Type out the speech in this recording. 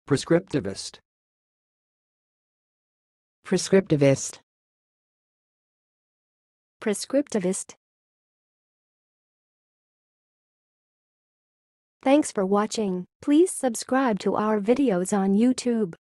prescriptivist, prescriptivist, prescriptivist. Thanks for watching. Please subscribe to our videos on YouTube.